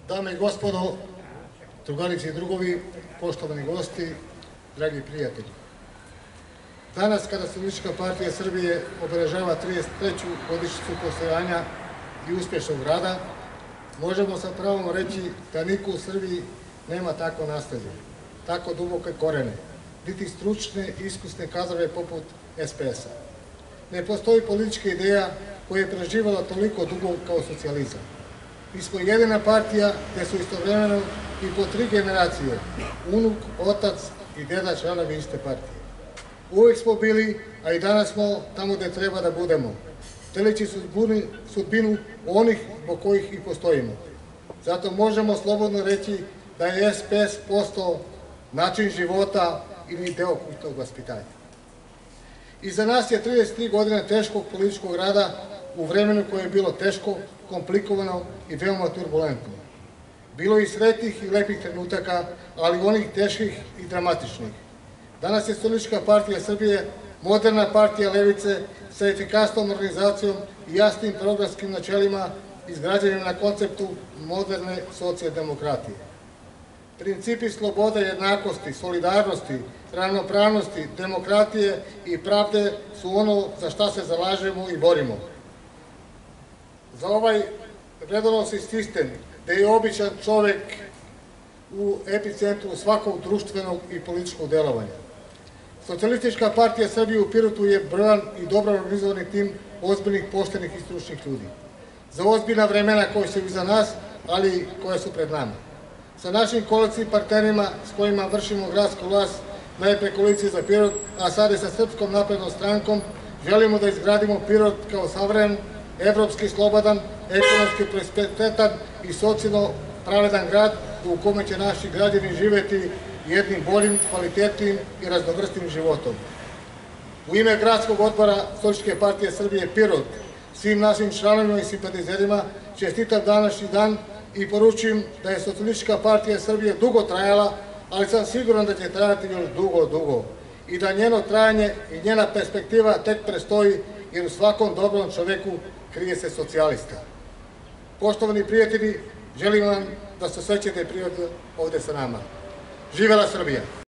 Dame i gospodo, drugarice i drugovi, poštovani gosti, dragi prijatelji. Danas, kada Socijalistička partija Srbije obeležava 33. godišnjicu postojanja i uspešnog rada, možemo sa pravom reći da niko u Srbiji nema tako nasleđe, tako duboke korene, niti stručne i iskusne kadrove poput SPS-a. Ne postoji politička ideja koja je preživala toliko dugo kao socijalizam. Mi smo jedina partija gde su istovremeno i po 3 generacije, unuk, otac i deda članovi iste partije. Uvek smo bili, a i danas smo tamo gde treba da budemo, delići sudbinu onih zbog kojih i postojimo. Zato možemo slobodno reći da je SPS postao način života ili deo kultnog vaspitanja. Iza nas je 33 godine teškog političkog rada u vremenu koje je bilo teško, komplikovano i veoma turbulentno. Bilo je i sretnih i lepih trenutaka, ali onih teških i dramatičnih. Danas je Socijalistička partija Srbije moderna partija levice sa efikasnom organizacijom i jasnim programskim načelima izgrađenim na konceptu moderne socijaldemokratije. Principi slobode, jednakosti, solidarnosti, ravnopravnosti, demokratije i pravde su ono za šta se zalažemo i borimo. Za ovaj vrednosni sistem, gde je običan čovek u epicentru svakog društvenog i političkog delovanja. Socijalistička partija Srbije u Pirotu je brojan i dobro organizovani tim ozbiljnih, poštenih i stručnih ljudi. Za ozbiljna vremena koja su iza nas, ali i koja su pred nama. Sa našim koalicijnim partnerima s kojima vršimo gradsku vlast, najpre koalicije za Pirot, a sada i sa Srpskom naprednom strankom, želimo da izgradimo Pirot kao savremen, evropski, slobodan, ekonomski prosperitetan i socijalno pravedan grad u kome će naši građani živeti jednim boljim, kvalitetnim i raznovrstim životom. U ime Gradskog odbora Socijalističke partije Srbije Pirot, svim našim članovima i simpatizerima čestitam današnji dan i poručujem da je Socijalistička partija Srbije dugo trajala, ali sam siguran da će trajati još dugo i da njeno trajanje i njena perspektiva tek prestoji, jer u svakom dobrom čoveku krije se socijalista. Poštovani prijatelji, želim vam da se osjećate prijatno ovde sa nama. Živela Srbija!